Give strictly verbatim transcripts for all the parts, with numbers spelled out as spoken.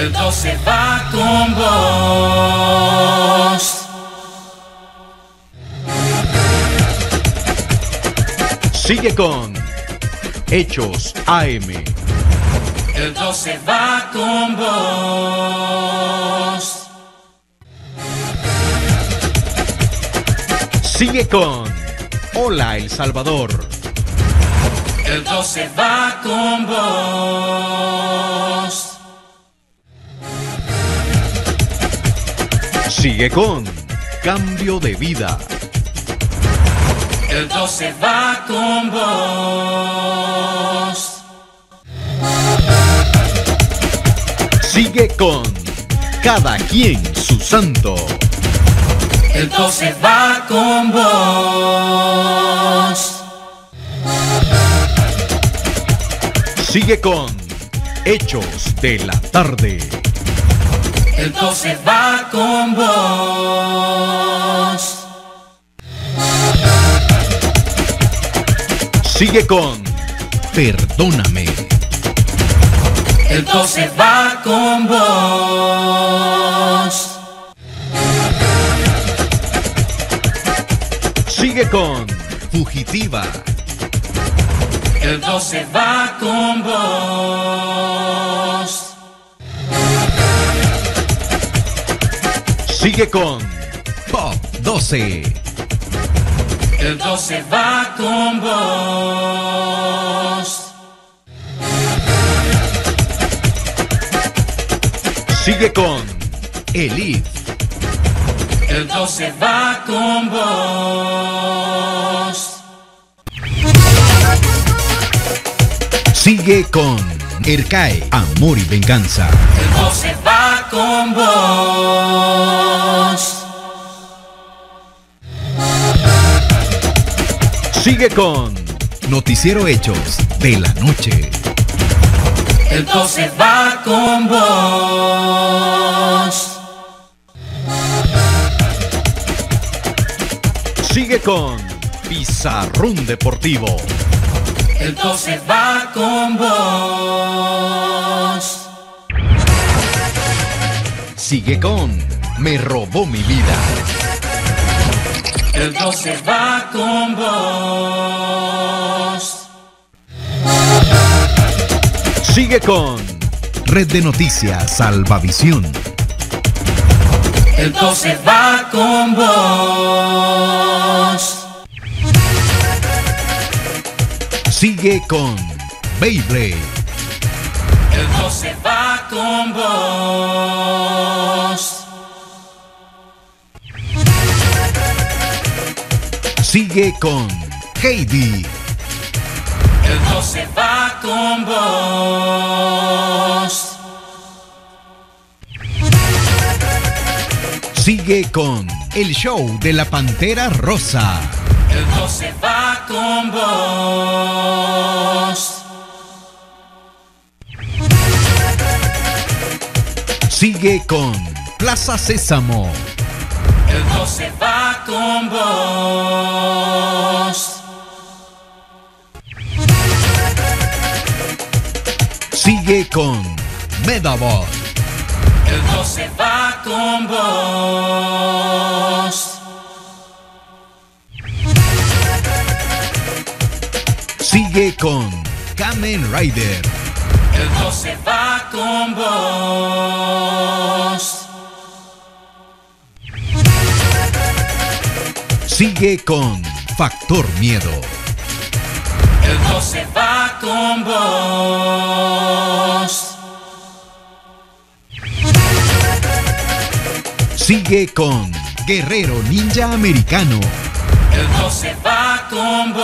El doce va con vos. Sigue con Hechos A M. El doce va con vos. Sigue con Hola El Salvador. El doce va con vos. Sigue con Cambio de Vida. El doce va con vos. Sigue con Cada quien su santo. El doce va con vos. Sigue con Hechos de la Tarde. El doce va con vos. Sigue con Perdóname. El doce va con vos. Sigue con Fugitiva. El doce va con vos. Sigue con Pop doce. El doce va con vos. Sigue con Elif. El doce va con vos. Sigue con Ercae, Amor y Venganza. El doce va con vos. Sigue con Noticiero Hechos de la Noche. El doce va con vos. Sigue con Pizarrón Deportivo. El doce va con vos. Sigue con Me Robó Mi Vida. El doce va con vos. Sigue con Red de Noticias Salvavisión. El doce va con vos. Sigue con Beyblade. El doce va con vos. Sigue con Heidi. El doce va con vos. Sigue con el show de la Pantera Rosa. El doce va con vos. Sigue con Plaza Sésamo. El doce va con vos. Sigue con Medabot. El doce va con vos. Sigue con Kamen Rider. El doce va con vos. Sigue con Factor Miedo. El doce va con vos. Sigue con Guerrero Ninja Americano. El doce va con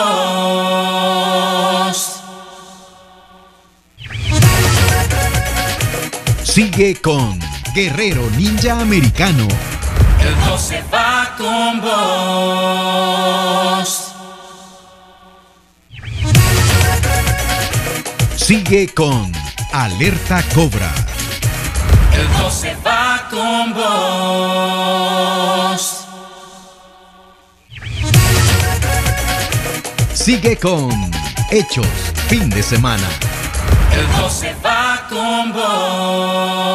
vos. Sigue con Guerrero Ninja Americano. El doce va con vos. Sigue con Alerta Cobra. El doce va con vos. Sigue con Hechos Fin de Semana. El doce va con vos.